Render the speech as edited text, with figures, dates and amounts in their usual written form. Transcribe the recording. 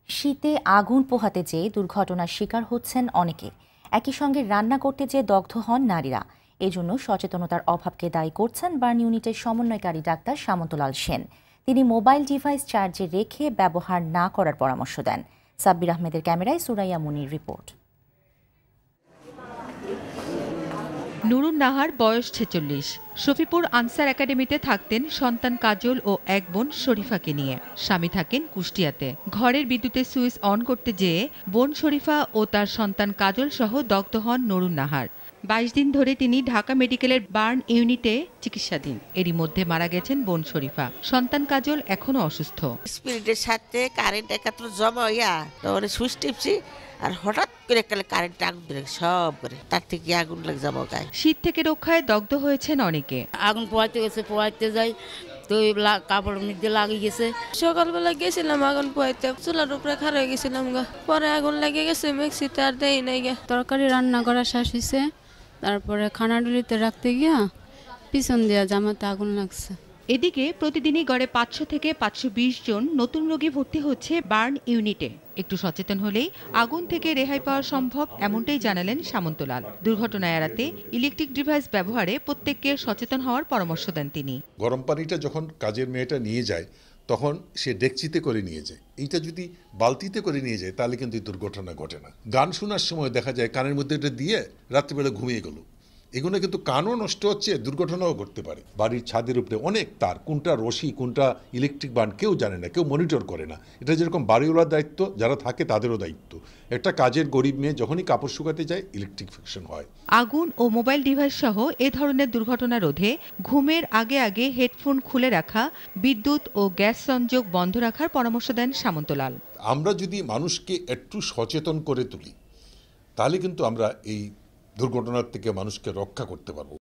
শীতে আগুন পোহাতে যেয়ে দুর্ঘটনার শিকার হচ্ছেন অনেকে। একই সঙ্গে রান্না করতে যেয়ে দগ্ধ হন নারীরা। এজন্য সচেতনতার অভাবকে দায়ী করছেন বার্ন ইউনিটের সমন্বয়কারী ডাক্তার সামন্তলাল সেন। তিনি মোবাইল ডিভাইস চার্জে রেখে ব্যবহার না করার পরামর্শ দেন। সাব্বির আহমেদের ক্যামেরায় সুরাইয়া মুনির রিপোর্ট। নুরুন নাহার বয়স ৪৬। শফিপুর আনসার একাডেমিতে থাকতেন সন্তান কাজল ও এক বোন শরীফাকে নিয়ে। স্বামী থাকেন কুষ্টিয়াতে। ঘরের বিদ্যুতের সুইচ অন করতে যেয়ে বোন শরীফা ও তার সন্তান কাজল সহ দগ্ধ হন নুরুন নাহার। ২২ দিন ধরে তিনি ঢাকা মেডিকেলের বার্ন ইউনিটে চিকিৎসাধীন। এরই মধ্যে মারা গেছেন বোন শরীফা। সন্তান কাজল এখনো অসুস্থ। স্পিরিটের সাথে কারেন্ট একাত্র জমা হইয়া তারপরে সুইচ টিপছি আর হঠাৎ করে কারেন্ট আগুন ধরে সব করে তার থেকে আগুন লাগে যাবো গায়ে। শীত থেকে রক্ষায় দগ্ধ হয়েছেন অনেকে। আগুন পোয়াইতে যাই তো কাপড় মধ্যে লাগিয়ে গেছে। সকালবেলা গেছিলাম আগুন পোয়াইতে, চুলার উপরে খাড়া হয়ে গেছিলাম গা, পরে আগুন লেগে গেছে মিক্সিতে আর দেই নাই গা। তরকারি রান্না করা শেষ হয়েছে, তারপরে খানাডুলিতে রাখতে গিয়া পিছন দিয়া জামাতে আগুন লাগছে। এদিকে প্রতিদিনই গড়ে ৫০০ থেকে ৫২০ জন নতুন রোগী ভর্তি হচ্ছে বার্ন ইউনিটে। একটু সচেতন হলেই আগুন থেকে রেহাই পাওয়া সম্ভব, এমনটাই জানালেন সামন্তলাল। দুর্ঘটনা এড়াতে ইলেকট্রিক ডিভাইস ব্যবহারে প্রত্যেককে সচেতন হওয়ার পরামর্শ দেন তিনি। গরম পানিটা যখন কাজের মেয়েটা নিয়ে যায় তখন সে ডেকচিতে করে নিয়ে যায়। এইটা যদি বালতিতে করে নিয়ে যায় তাহলে কিন্তু দুর্ঘটনা ঘটে না। গান শোনার সময় দেখা যায় কানের মধ্যে এটা দিয়ে রাত্রিবেলা ঘুমিয়ে গেল, এগুলো কিন্তু কানও নষ্ট হচ্ছে, দুর্ঘটনাও ঘটতে পারে। বাড়ির ছাদের উপরে অনেক তার, কোনটা রশি কোনটা ইলেকট্রিক বান কেউ জানে না, কেউ মনিটর করে না। এটা যেরকম বাড়িওয়ালার দায়িত্ব, যারা থাকে তাদেরও দায়িত্ব। একটা কাজের গরিব মেয়ে যখনই কাপড় শুকাতে যায় ইলেকট্রিক ফিকশন হয়। আগুন ও মোবাইল ডিভাইস সহ এ ধরনের দুর্ঘটনা রোধে ঘুমের আগে আগে হেডফোন খুলে রাখা, বিদ্যুৎ ও গ্যাস সংযোগ বন্ধ রাখার পরামর্শ দেন সামন্তলাল। আমরা যদি মানুষকে একটু সচেতন করে তুলি তাহলে কিন্তু আমরা এই দুর্ঘটনার থেকে মানুষকে রক্ষা করতে পারবো।